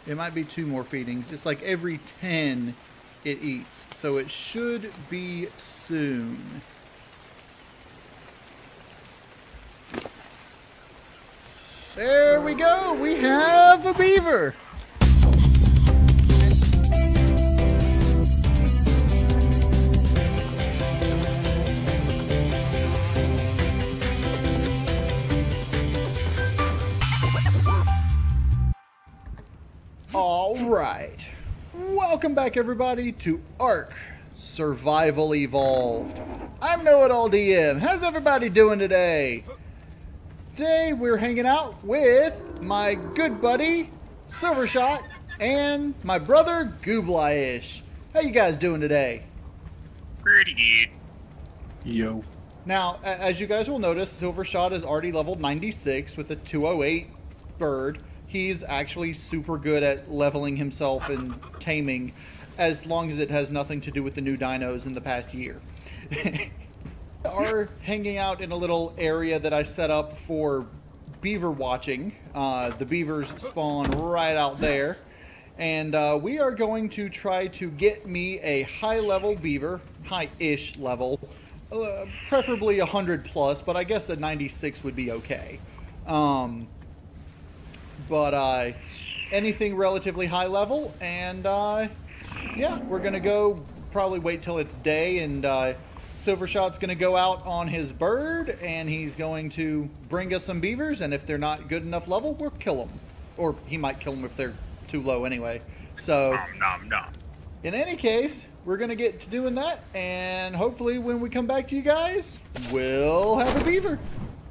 It might be 2 more feedings. It's like every 10 it eats. So it should be soon. There we go. We have a beaver. All right. Welcome back, everybody, to Ark Survival Evolved. I'm Know-It-All DM. How's everybody doing today? Today we're hanging out with my good buddy Silvershot and my brother Gooblaish. How you guys doing today? Pretty good. Yo. Now, as you guys will notice, Silvershot is already leveled 96 with a 208 bird. He's actually super good at leveling himself and taming, as long as it has nothing to do with the new dinos in the past year. Are hanging out in a little area that I set up for beaver watching. The beavers spawn right out there. And we are going to try to get me a high-level beaver, high-ish level, preferably 100 plus, but I guess a 96 would be okay. But anything relatively high level, and yeah, we're gonna go probably wait till it's day, and Silvershot's gonna go out on his bird, and he's going to bring us some beavers, and if they're not good enough level, we'll kill them, or he might kill them if they're too low anyway. So Nom. in any case, we're gonna get to doing that, and hopefully when we come back to you guys, we'll have a beaver.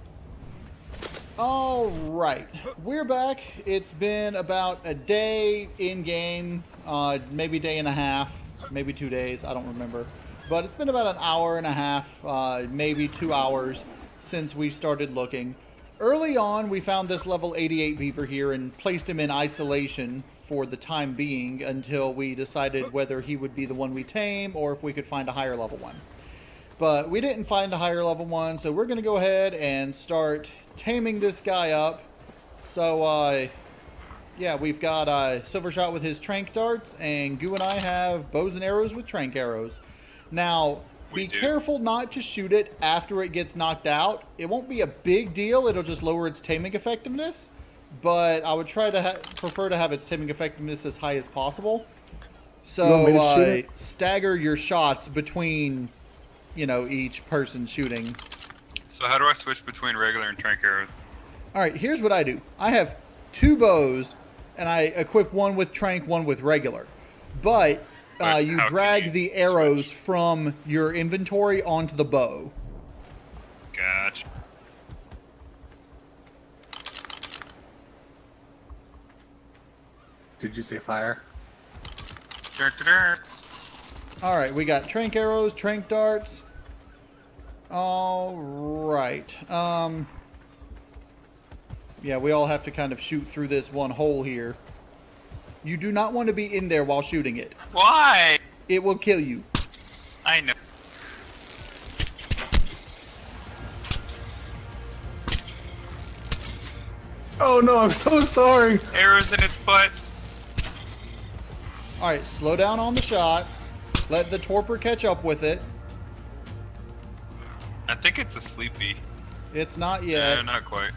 All right, we're back. It's been about a day in game, maybe day and a half, maybe 2 days, I don't remember. But it's been about an hour and a half, maybe 2 hours since we started looking. Early on, we found this level 88 beaver here and placed him in isolation for the time being until we decided whether he would be the one we tame or if we could find a higher level one. But we didn't find a higher level one, so we're going to go ahead and start taming this guy up. So, yeah, we've got Silvershot with his trank darts, and Goo and I have bows and arrows with trank arrows. Now, be careful not to shoot it after it gets knocked out. It won't be a big deal. It'll just lower its taming effectiveness. But I would try to prefer to have its taming effectiveness as high as possible. So, stagger your shots between, you know, each person shooting. So how do I switch between regular and trank arrows? Alright, here's what I do. I have 2 bows, and I equip one with trank, one with regular. But you drag the arrows from your inventory onto the bow. Gotcha. Did you say fire? Alright, we got trank arrows, trank darts. Alright. Yeah, we all have to kind of shoot through this one hole here. You do not want to be in there while shooting it. Why? It will kill you. I know. Oh no, I'm so sorry. Arrows in its butt. Alright, slow down on the shots. Let the torpor catch up with it. I think it's a sleepy. It's not yet. Yeah, not quite.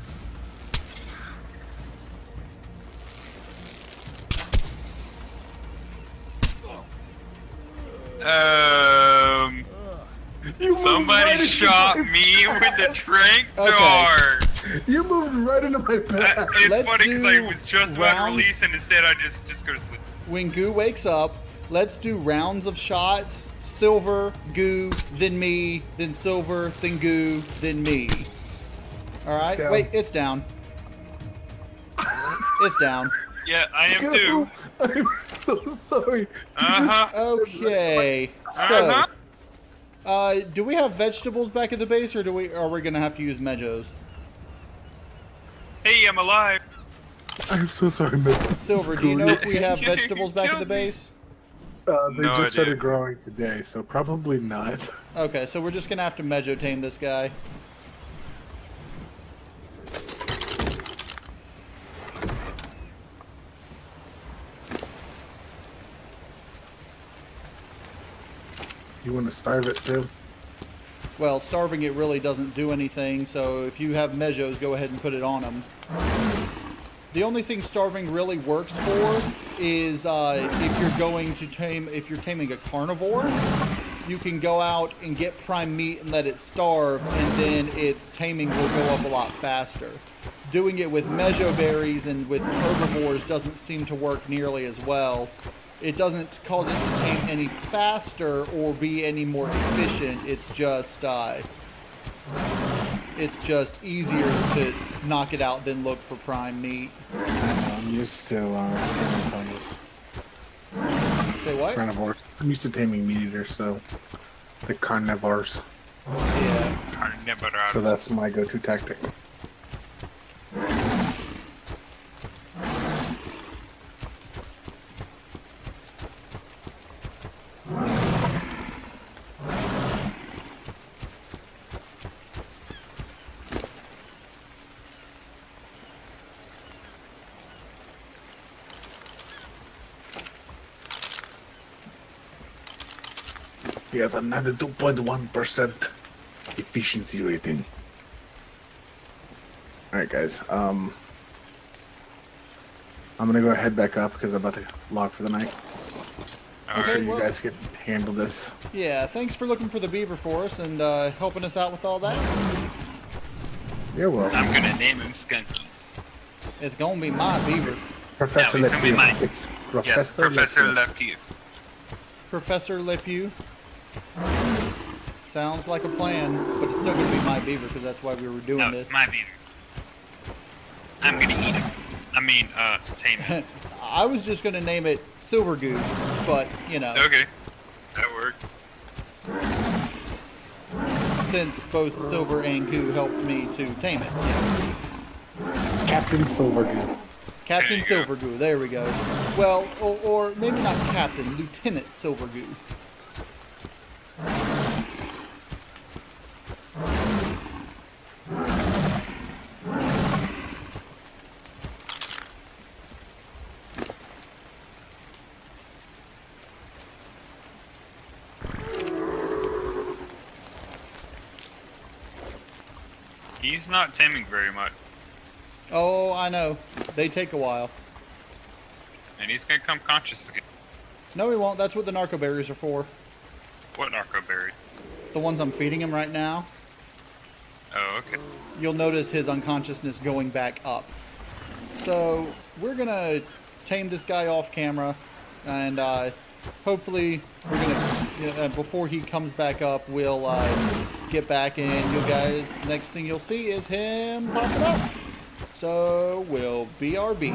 Somebody shot me with a trank dart. You moved right into my back. It's funny because I was just about to release and instead I just go to sleep. When Goo wakes up, let's do rounds of shots. Silver, Goo, then me, then Silver, then Goo, then me. Alright, wait, it's down. It's down. Yeah, I am too. I'm so sorry. Okay, so do we have vegetables back at the base, or are we gonna have to use Mejos? Hey, I'm alive. I'm so sorry, man. Silver, do you know if we have vegetables back at the base? They No just idea. started growing today, so probably not. Okay, so we're just gonna have to Mejo tame this guy. You want to starve it too? Well, starving it really doesn't do anything, so if you have Mejos, go ahead and put it on them. The only thing starving really works for is if you're going to if you're taming a carnivore, you can go out and get prime meat and let it starve, and then its taming will go up a lot faster. Doing it with Mejo berries and with herbivores doesn't seem to work nearly as well. It doesn't cause it to tame any faster or be any more efficient. It's just easier to knock it out than look for prime meat. I'm used to taming carnivores. Say what? Carnivores. I'm used to taming meat eaters, so the carnivores. Yeah. So that's my go-to tactic. He has a 92.1% efficiency rating. Alright guys, I'm gonna go head back up because I'm about to log for the night. I'm sure you guys can handle this. Yeah, thanks for looking for the beaver for us and helping us out with all that. You're welcome. I'm gonna name him Skunky. It's gonna be my beaver. Professor No, it's gonna be LePew. mine. It's Yes, Professor Professor LePew. LePew. Professor LePew. Sounds like a plan, but it's still gonna be my beaver because that's why we were doing No, this. it's my beaver. I'm gonna eat him. I mean, tame him. I was just gonna name it Silver Goo, but you know, Okay. That worked. since both Silver and Goo helped me to tame it. Captain Silvergoo. Captain There you go. Silver Goo, there we go. Well, or maybe not Captain, Lieutenant Silver Goo. He's not taming very much. Oh, I know. They take a while. And he's gonna come conscious again. No, he won't. That's what the narco berries are for. What narco berry? The ones I'm feeding him right now. Oh, okay. You'll notice his unconsciousness going back up. So we're gonna tame this guy off camera, and hopefully we're gonna before he comes back up, we'll get back and you guys. Next thing you'll see is him popping up. So we'll BRB.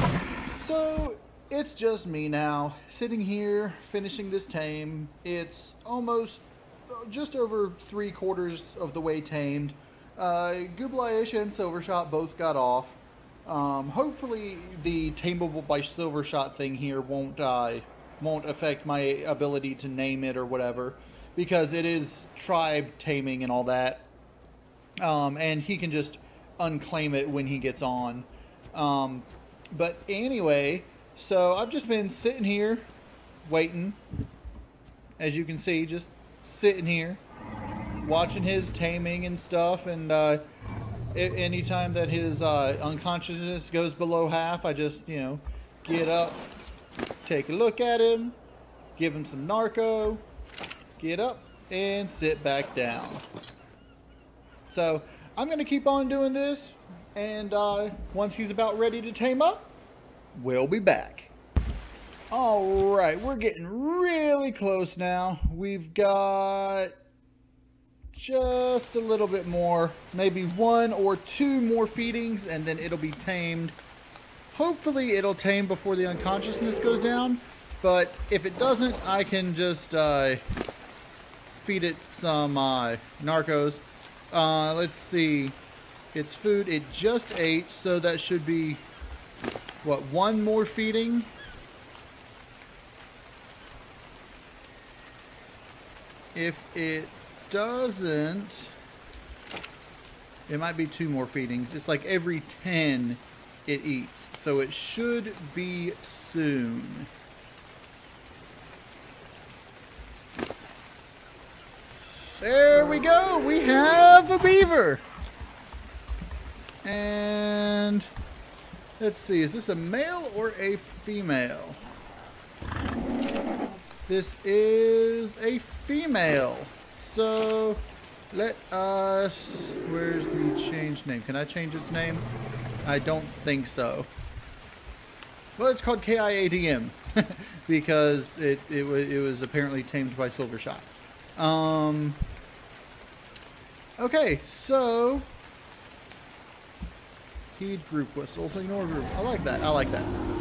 So it's just me now, sitting here finishing this tame. It's almost just over 3/4 of the way tamed. Gublaish and Silvershot both got off. Hopefully the tameable by Silvershot thing here won't affect my ability to name it or whatever, because it is tribe taming and all that. And he can just unclaim it when he gets on. But anyway, so I've just been sitting here waiting, as you can see, just sitting here watching his taming and stuff, and anytime that his unconsciousness goes below half, I just, get up, take a look at him, give him some narco, get up, and sit back down. So I'm going to keep on doing this, and once he's about ready to tame up, we'll be back. Alright, we're getting really close now. We've got just a little bit more, maybe 1 or 2 more feedings, and then it'll be tamed. Hopefully it'll tame before the unconsciousness goes down, but if it doesn't, I can just feed it some narcos. Let's see, its food, it just ate, so that should be, what, 1 more feeding? If it doesn't, it might be 2 more feedings. It's like every 10 it eats, so it should be soon. There we go. We have a beaver. And let's see. Is this a male or a female? This is a female. So let us... Where's the change name? Can I change its name? I don't think so. Well, it's called KIADM because it was apparently tamed by Silvershot. Okay, so heed group whistles, ignore group. I like that. I like that.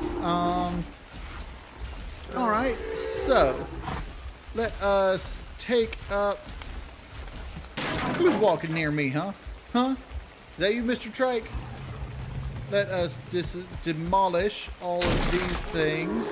All right, so let us take up. Who's walking near me, huh? Huh? Is that you, Mr. Trike? Let us demolish all of these things.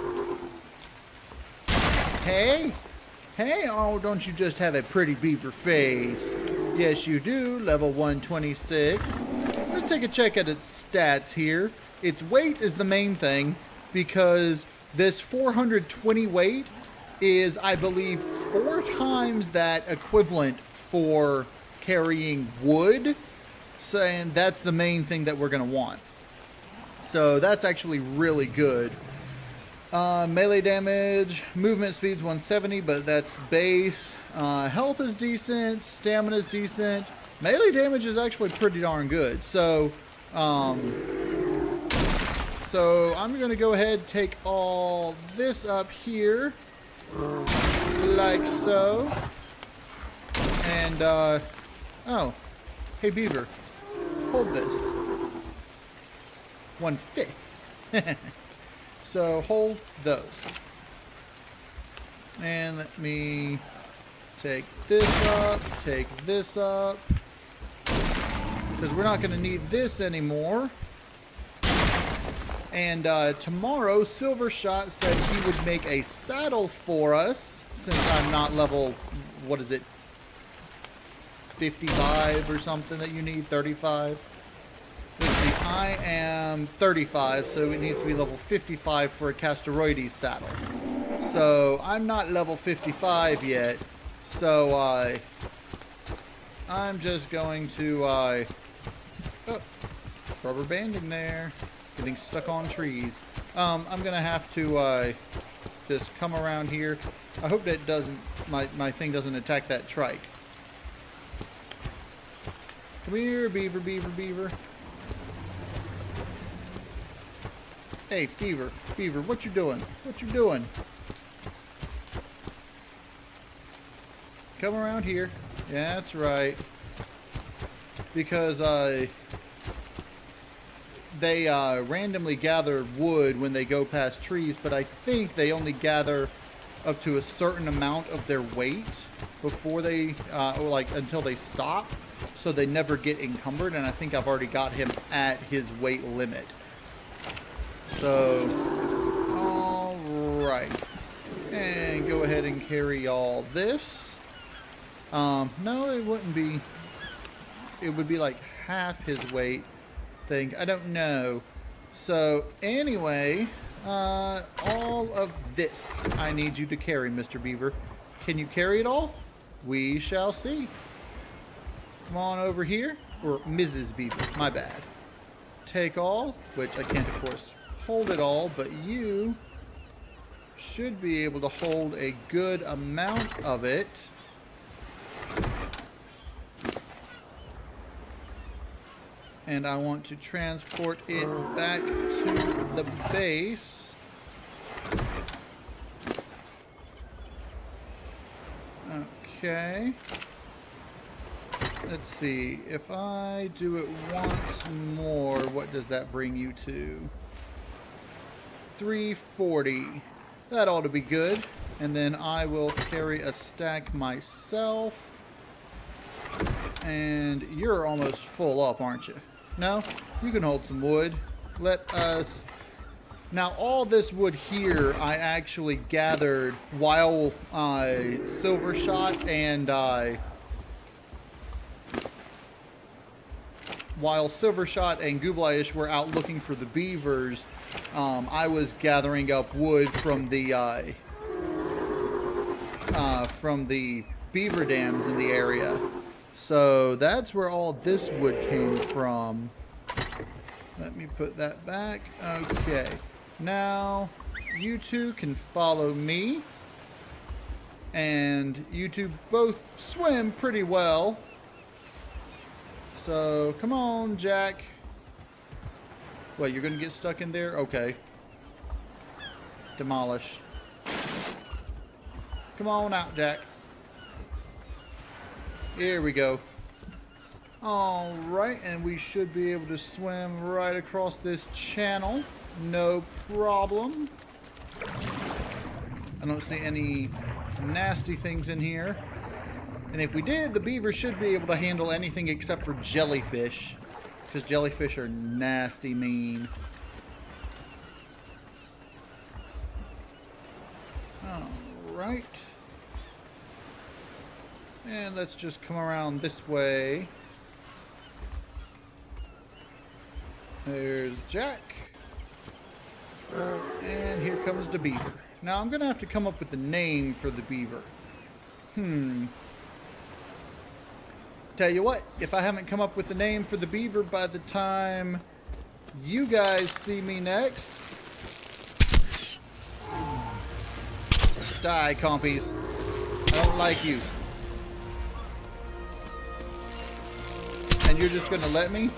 Hey! Hey, oh, don't you just have a pretty beaver face? Yes, you do. Level 126. Let's take a check at its stats here. Its weight is the main thing because this 420 weight is, I believe, 4 times that equivalent for carrying wood. So, and that's the main thing that we're going to want. So that's actually really good. Melee damage, movement speed's 170, but that's base. Health is decent, stamina is decent. Melee damage is actually pretty darn good. So, I'm going to go ahead and take all this up here, like so. And, oh, hey Beaver. Hold this. 1/5. So hold those. And let me take this up, take this up. Because we're not going to need this anymore. And tomorrow, Silvershot said he would make a saddle for us. Since I'm not level, what is it? 55 or something that you need, 35. Let's see, I am 35, so it needs to be level 55 for a Castaroides saddle. So I'm not level 55 yet, so I'm just going to oh, rubber banding there, getting stuck on trees. I'm gonna have to just come around here. I hope that doesn't, my thing doesn't attack that trike. Come here, Beaver, Beaver, Beaver. Hey, Beaver, Beaver, what you doing? What you doing? Come around here. Yeah, that's right. Because they randomly gather wood when they go past trees, but I think they only gather up to a certain amount of their weight before they, or like until they stop. So they never get encumbered, and I think I've already got him at his weight limit. So, all right. And go ahead and carry all this. No, it wouldn't be. It would be like half his weight, I think. I don't know. So, anyway, all of this I need you to carry, Mr. Beaver. Can you carry it all? We shall see. Come on over here. Or Mrs. Beaver, my bad. Take all, which I can't, of course, hold it all, but you should be able to hold a good amount of it. And I want to transport it back to the base. Okay. Let's see. If I do it once more, what does that bring you to? 340. That ought to be good. And then I will carry a stack myself. And you're almost full up, aren't you? No? You can hold some wood. Let us... Now, all this wood here I actually gathered while Silvershot and Gublaish were out looking for the beavers. I was gathering up wood from the beaver dams in the area. So that's where all this wood came from. Let me put that back. Okay. Now, you two can follow me. And you two both swim pretty well. So, come on, Jack. What, you're going to get stuck in there? Okay. Demolish. Come on out, Jack. Here we go. Alright, and we should be able to swim right across this channel. No problem. I don't see any nasty things in here. And if we did, the beaver should be able to handle anything except for jellyfish. Because jellyfish are nasty mean. Alright. And let's just come around this way. There's Jack. And here comes the beaver. Now I'm going to have to come up with a name for the beaver. Tell you what, if I haven't come up with a name for the beaver by the time you guys see me next, die, compies. I don't like you. And you're just gonna let me?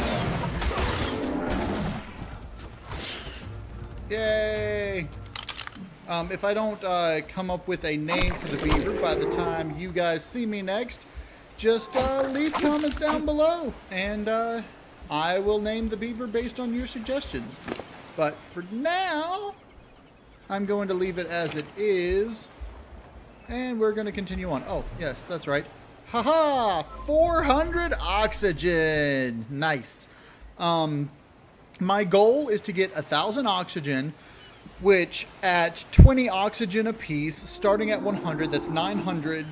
Yay! If I don't come up with a name for the beaver by the time you guys see me next, just leave comments down below, and I will name the beaver based on your suggestions. But for now, I'm going to leave it as it is, and we're going to continue on. Oh, yes, that's right. Haha! 400 oxygen! Nice. My goal is to get 1,000 oxygen, which at 20 oxygen apiece, starting at 100, that's 900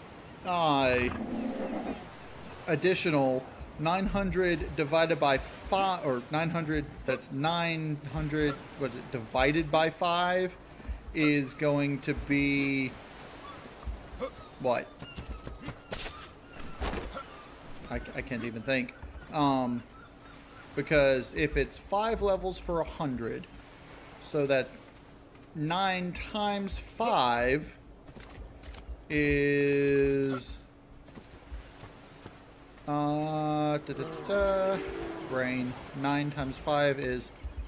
additional. 900 divided by 5, or 900, that's 900, what is it, divided by 5 is going to be, what? I can't even think. Because if it's 5 levels for 100, so that's 9 times 5 is brain. 9 times 5 is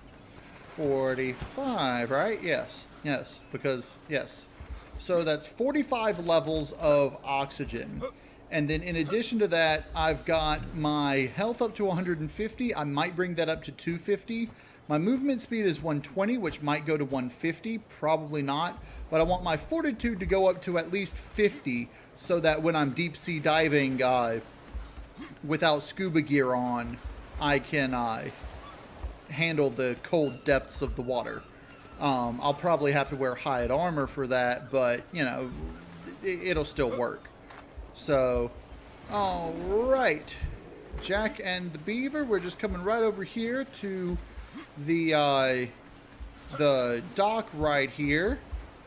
45, right? Yes, because yes. So that's 45 levels of oxygen. And then in addition to that, I've got my health up to 150. I might bring that up to 250. My movement speed is 120, which might go to 150. Probably not. But I want my fortitude to go up to at least 50 so that when I'm deep sea diving without scuba gear on, I can handle the cold depths of the water. I'll probably have to wear hide armor for that, but, you know, it'll still work. So, alright, Jack and the beaver, we're just coming right over here to the dock right here.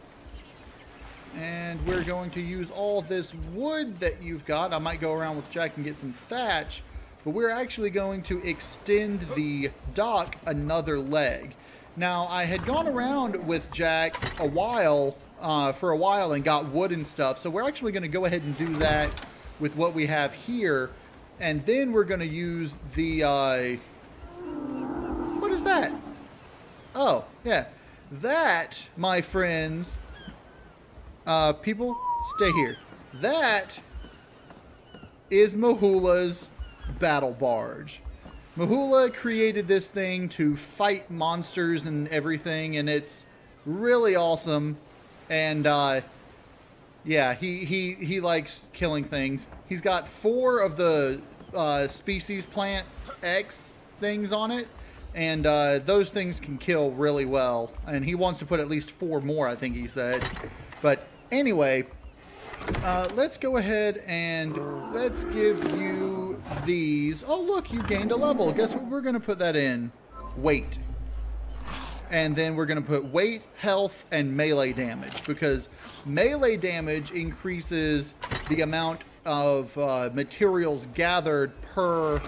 And we're going to use all this wood that you've got. I might go around with Jack and get some thatch, but we're actually going to extend the dock another leg. Now, I had gone around with Jack for a while and got wood and stuff, so we're actually going to go ahead and do that with what we have here, and then we're going to use the what is that? Oh, yeah, that, my friends, people, stay here. That is Mahula's battle barge. Mahula created this thing to fight monsters and everything, and it's really awesome. And yeah, he likes killing things. He's got 4 of the species plant X things on it, and those things can kill really well. And he wants to put at least 4 more, I think he said. But anyway, let's go ahead and let's give you these. Oh, look, you gained a level. Guess what we're going to put that in? Weight. And then we're going to put weight, health, and melee damage, because melee damage increases the amount of materials gathered per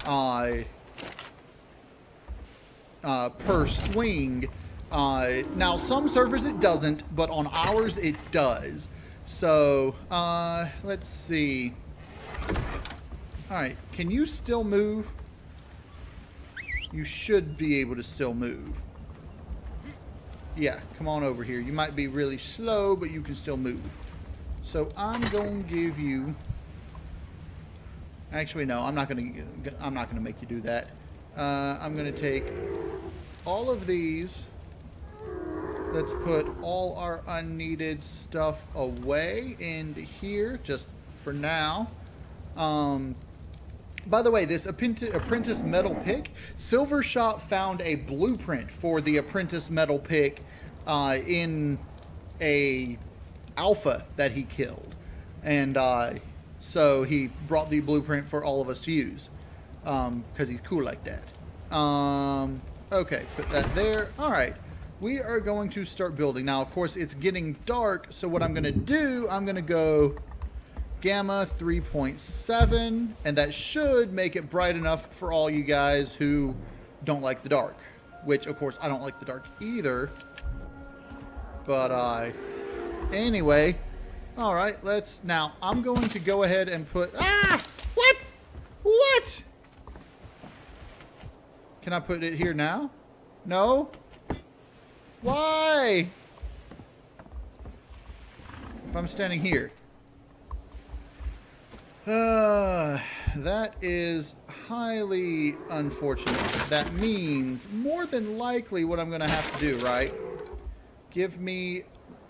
swing. Now, some servers it doesn't, but on ours it does. So, let's see. Alright, can you still move? You should be able to still move. Yeah, come on over here. You might be really slow, but you can still move. So I'm going to give you... Actually, no, I'm not going to make you do that. I'm going to take all of these. Let's put all our unneeded stuff away into here, just for now. By the way, this Apprentice Metal Pick, Silvershot found a blueprint for the Apprentice Metal Pick in a alpha that he killed. And so he brought the blueprint for all of us to use, because he's cool like that. Okay, put that there. All right, we are going to start building. Now, of course, it's getting dark, so what I'm going to do, I'm going to go... Gamma 3.7, and that should make it bright enough for all you guys who don't like the dark, which of course I don't like the dark either, but anyway, all right, now I'm going to go ahead and put, what can I put it here now? No, why? If I'm standing here. That is highly unfortunate. That means more than likely what I'm going to have to do, right? Give me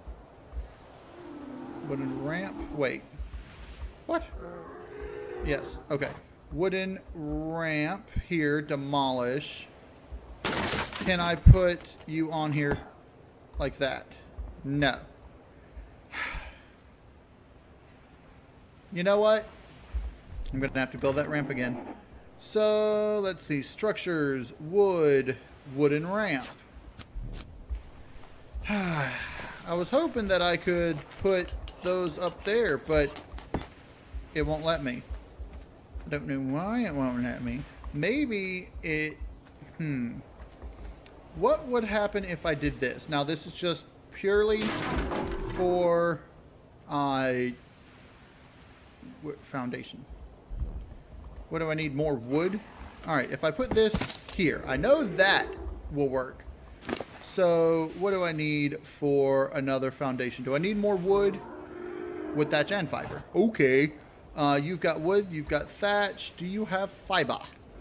wooden ramp. Wait. What? Yes. Okay. Wooden ramp here. Demolish. Can I put you on here like that? No. You know what? I'm going to have to build that ramp again. So, let's see. Structures, wood, wooden ramp. I was hoping that I could put those up there, but it won't let me. I don't know why it won't let me. Maybe it... What would happen if I did this? Now, this is just purely for... foundation. What do I need? More wood? Alright, if I put this here, I know that will work. So, what do I need for another foundation? Do I need more wood? Wood, thatch, and fiber. Okay. You've got wood, you've got thatch. Do you have fiber?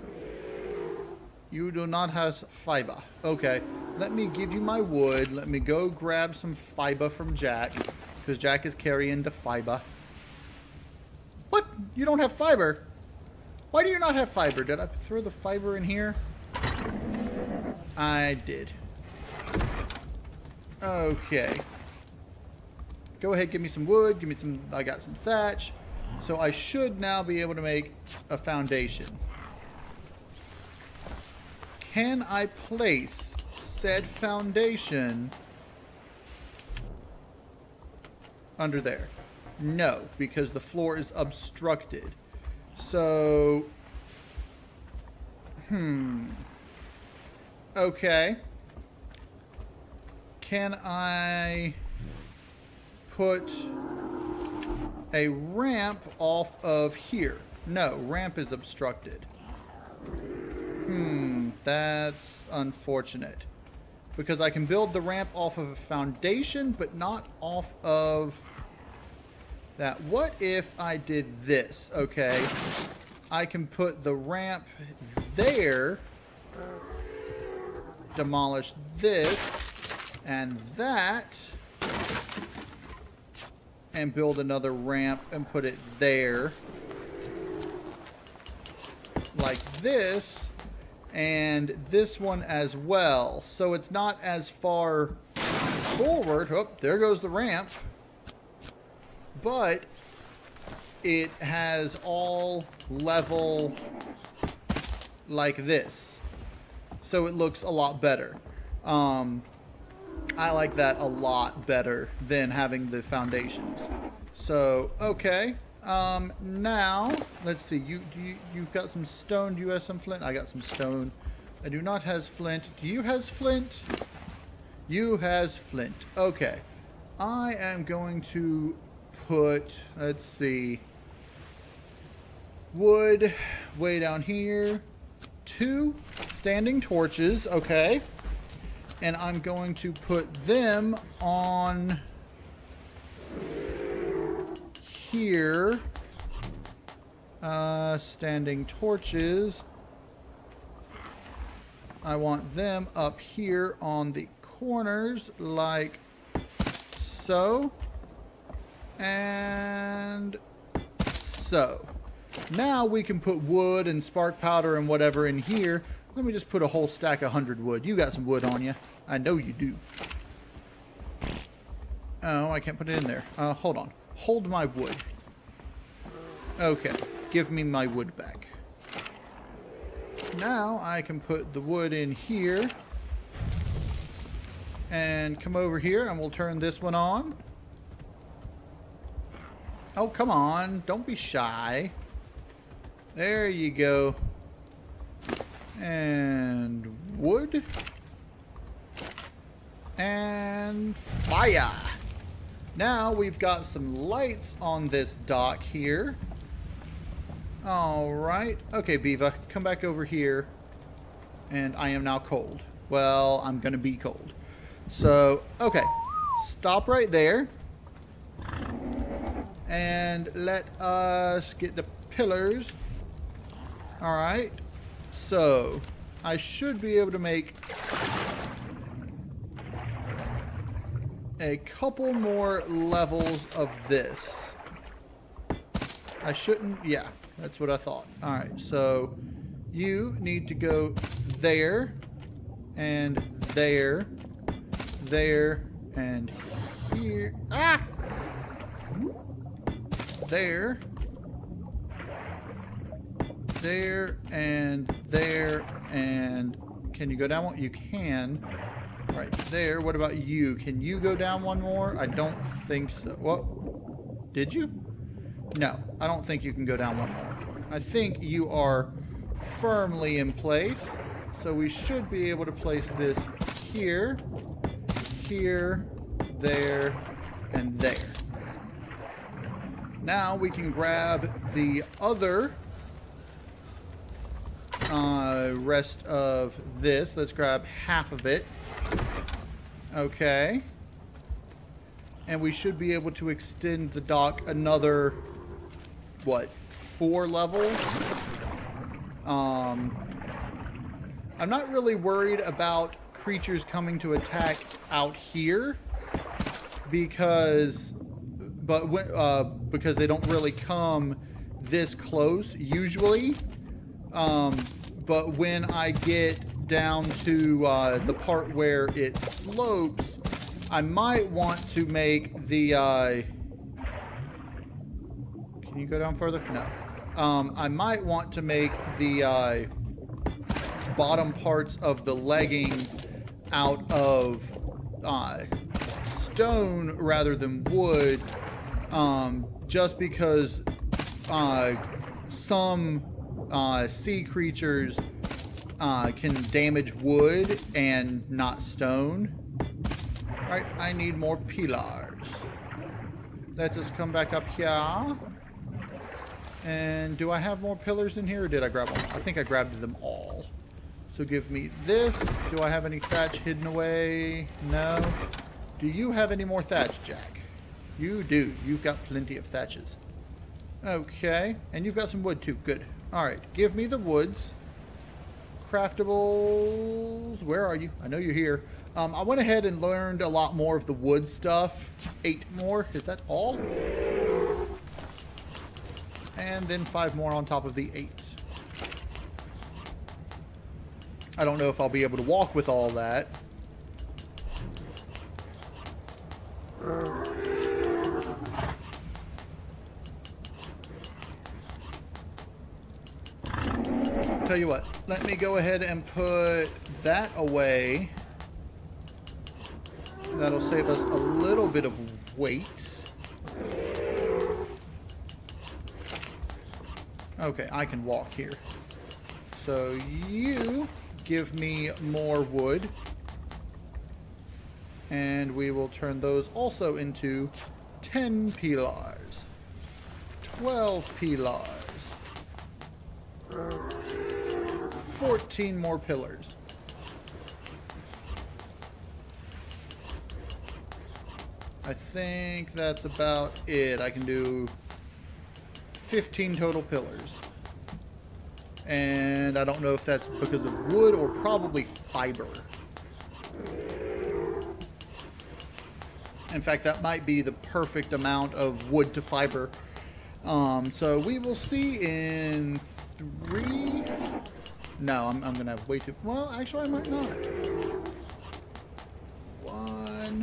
You do not have fiber. Okay. Let me give you my wood. Let me go grab some fiber from Jack, because Jack is carrying the fiber. What? You don't have fiber? Why do you not have fiber? Did I throw the fiber in here? I did. Okay. Go ahead, give me some wood. Give me some... I got some thatch. So I should now be able to make a foundation. Can I place said foundation under there? No, because the floor is obstructed. So, okay. Can I put a ramp off of here? No, ramp is obstructed. That's unfortunate. Because I can build the ramp off of a foundation, but not off of... that. What if I did this? Okay, I can put the ramp there, demolish this and that, and build another ramp and put it there like this, and this one as well, so it's not as far forward. Oh, there goes the ramp. But it has all level like this. So it looks a lot better. I like that a lot better than having the foundations. So, okay. Now, let's see. You've got some stone. Do you have some flint? I got some stone. I do not has flint. Do you has flint? You has flint. Okay. I am going to put, let's see, wood way down here. 2 standing torches. Okay. And I'm going to put them on here. Standing torches. I want them up here on the corners like so. And so. Now we can put wood and spark powder and whatever in here. Let me just put a whole stack of 100 wood. You got some wood on you. I know you do. Oh, I can't put it in there. Hold on. Hold my wood. Okay. Give me my wood back. Now I can put the wood in here. And come over here and we'll turn this one on. Oh, come on. Don't be shy. There you go. And wood. And fire. Now we've got some lights on this dock here. Alright. Okay, Beaver, come back over here. And I am now cold. Well, I'm going to be cold. So, okay. Stop right there. And let us get the pillars. Alright. So, I should be able to make a couple more levels of this. I shouldn't, yeah, that's what I thought. Alright, so you need to go there, and there, there, and here. Ah! There. There, and there, and can you go down one? You can. Right there. What about you? Can you go down one more? I don't think so. What? Did you? No, I don't think you can go down one more. I think you are firmly in place. So we should be able to place this here, here, there, and there. Now we can grab the other rest of this. Let's grab half of it. Okay. And we should be able to extend the dock another, what, 4 levels? I'm not really worried about creatures coming to attack out here because they don't really come this close usually. But when I get down to the part where it slopes, I might want to make the... Can you go down further? No. I might want to make the bottom parts of the leggings out of stone rather than wood, just because some sea creatures can damage wood and not stone. Alright, I need more pillars. Let's just come back up here. And do I have more pillars in here, or did I grab them? I think I grabbed them all. So give me this. Do I have any thatch hidden away? No. Do you have any more thatch, Jack? You do. You've got plenty of thatches. Okay. And you've got some wood too. Good. Alright. Give me the woods. Craftables. Where are you? I know you're here. I went ahead and learned a lot more of the wood stuff. 8 more. Is that all? And then 5 more on top of the 8. I don't know if I'll be able to walk with all that. Tell you what, let me go ahead and put that away. That'll save us a little bit of weight. Okay, I can walk here. So you give me more wood. And we will turn those also into 10 pillars. 12 pillars. 14 more pillars. I think that's about it. I can do 15 total pillars. And I don't know if that's because of wood or probably fiber. In fact, that might be the perfect amount of wood to fiber. So we will see in 3... No, I'm going to have way too... Well, actually, I might not. 1...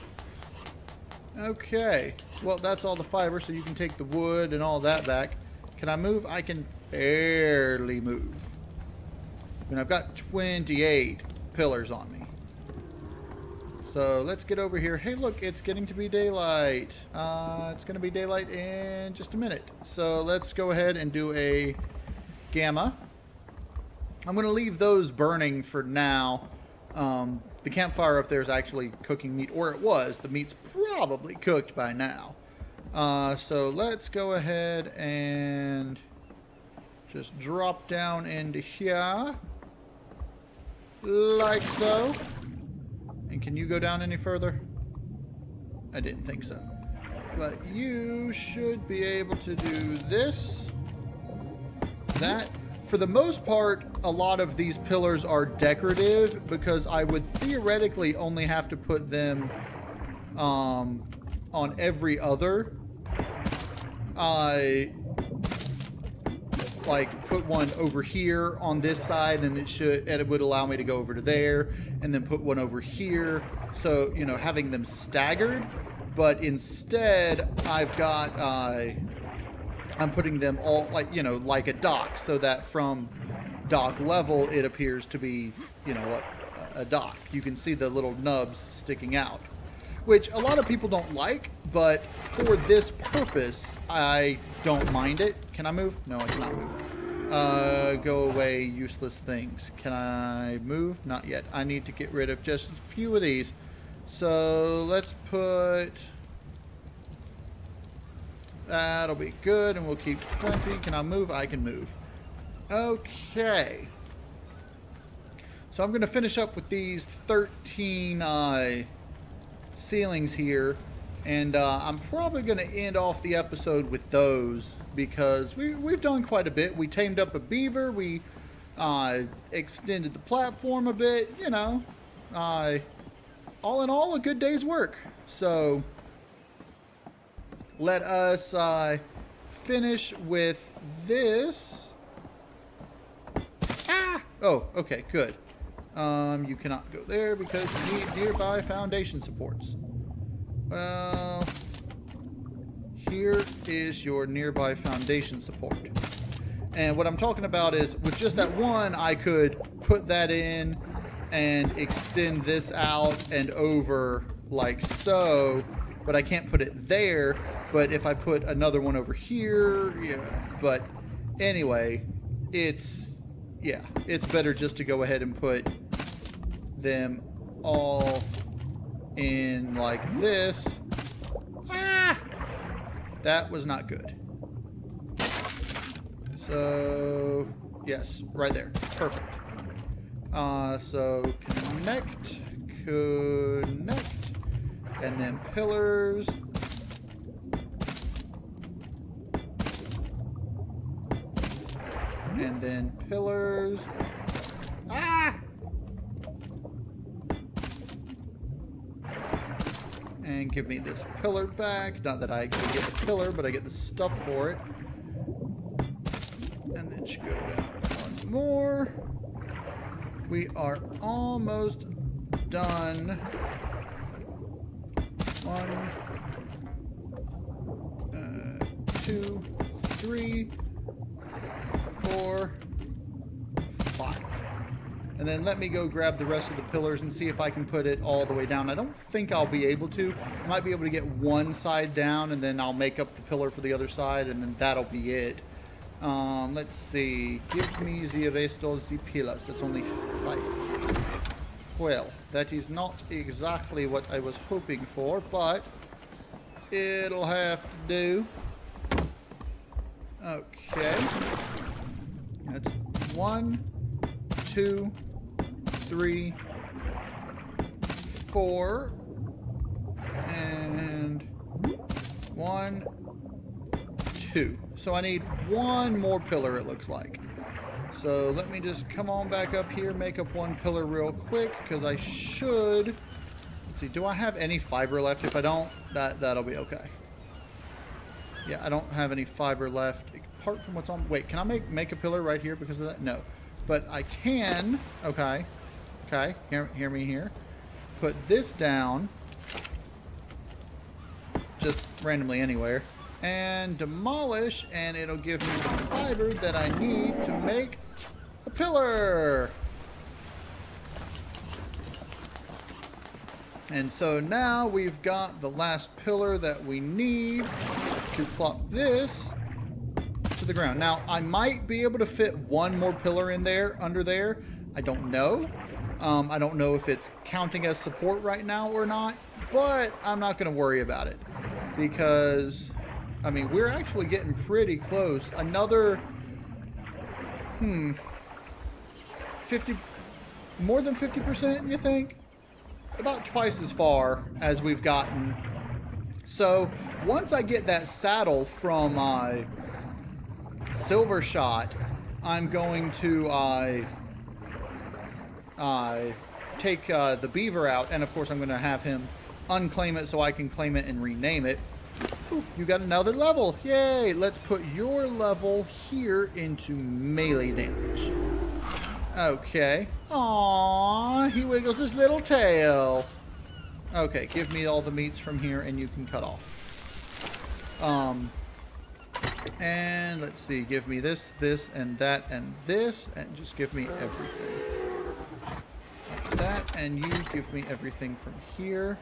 Okay. Well, that's all the fiber, so you can take the wood and all that back. Can I move? I can barely move. And I've got 28 pillars on me. So let's get over here. Hey, look, it's getting to be daylight. It's going to be daylight in just a minute. So let's go ahead and do a gamma. I'm going to leave those burning for now. The campfire up there is actually cooking meat, or it was. The meat's probably cooked by now. So let's go ahead and just drop down into here. Like so. And can you go down any further? I didn't think so. But you should be able to do this. That. For the most part, a lot of these pillars are decorative because I would theoretically only have to put them on every other. Like put one over here on this side, and it would allow me to go over to there, and then put one over here. So, you know, having them staggered. But instead, I've got I'm putting them all like, you know, like a dock, so that from dock level it appears to be, you know, a dock. You can see the little nubs sticking out, which a lot of people don't like, but for this purpose, I don't mind it. Can I move? No, I cannot move. Go away, useless things. Can I move? Not yet. I need to get rid of just a few of these. So let's put... That'll be good, and we'll keep 20. Can I move? I can move. Okay. So I'm going to finish up with these 13 ceilings here, and I'm probably going to end off the episode with those because we've done quite a bit. We tamed up a beaver. We extended the platform a bit. You know, all in all, a good day's work. So... let us finish with this. Ah! Oh, okay, good. You cannot go there because you need nearby foundation supports. Well, here is your nearby foundation support. And what I'm talking about is with just that one, I could put that in and extend this out and over like so. But I can't put it there. But if I put another one over here, yeah. But anyway, it's better just to go ahead and put them all in like this. Ah! That was not good. So, yes, right there. Perfect. So, connect, and then pillars. And then pillars. Ah! And give me this pillar back. Not that I actually get the pillar, but I get the stuff for it. And then should go down one more. We are almost done. 1, 2, 3, 4, 5. And then let me go grab the rest of the pillars and see if I can put it all the way down. I don't think I'll be able to. I might be able to get one side down, and then I'll make up the pillar for the other side, and then that'll be it. Let's see. Give me the rest of the pillars. That's only 5. Well, that is not exactly what I was hoping for, but it'll have to do. Okay. That's 1, 2, 3, 4, and 1, 2. So I need one more pillar, it looks like. So let me just come on back up here, make up one pillar real quick, because I should. Let's see, do I have any fiber left? If I don't, that'll be okay. Yeah, I don't have any fiber left, apart from what's on. Wait, can I make a pillar right here because of that? No. But I can, okay, hear me here. Put this down, just randomly anywhere, and demolish, and it'll give me the fiber that I need to make a pillar. And so now we've got the last pillar that we need to plop this to the ground. Now, I might be able to fit one more pillar in there, under there. I don't know. I don't know if it's counting as support right now or not, but I'm not going to worry about it because, I mean, we're actually getting pretty close. Another, 50, more than 50%, you think? About twice as far as we've gotten. So once I get that saddle from Silver Shot, I'm going to take the beaver out, and of course I'm going to have him unclaim it so I can claim it and rename it. Ooh, you got another level. Yay! Let's put your level here into melee damage. Okay. Aww, he wiggles his little tail. Okay, give me all the meats from here and you can cut off. And let's see, give me this, this, and that, and this, and just give me everything. Like that, and you give me everything from here.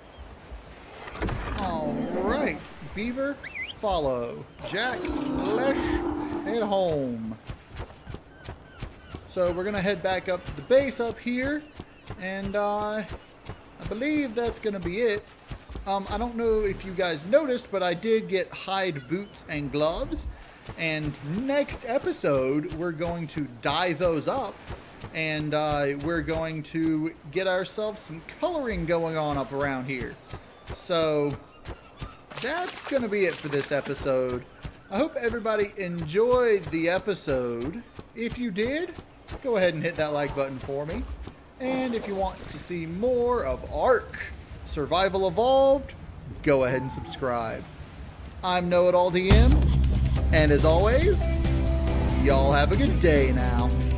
Alright, Beaver, follow. Jack, let's head home. So we're going to head back up to the base up here, and I believe that's going to be it. I don't know if you guys noticed, but I did get hide boots and gloves, and next episode we're going to dye those up, and we're going to get ourselves some coloring going on up around here. So that's going to be it for this episode. I hope everybody enjoyed the episode. If you did, go ahead and hit that like button for me. And if you want to see more of Ark Survival Evolved, go ahead and subscribe. I'm Know It All DM, and as always, y'all have a good day now.